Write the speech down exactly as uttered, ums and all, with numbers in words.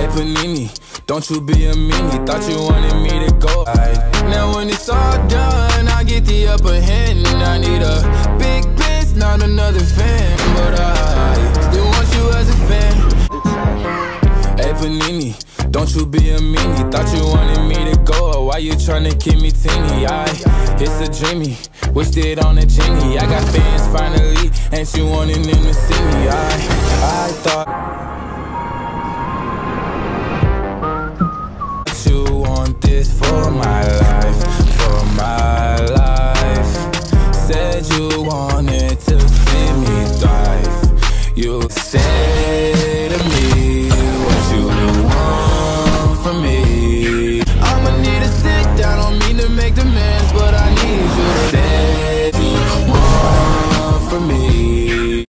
Hey Panini, don't you be a meanie. Thought you wanted me to go. Right. Now when it's all done, I get the upper hand. I need a big bitch, not another fan. But I still want you as a fan. Hey Panini, don't you be a meanie. Thought you wanted me to go. Why you tryna keep me teeny? I, it's a dreamy, wished it on a genie. I got fans finally, ain't you wanting them to see me? I, I thought you want this for my life, for my life. Said you wanted to see me thrive. You said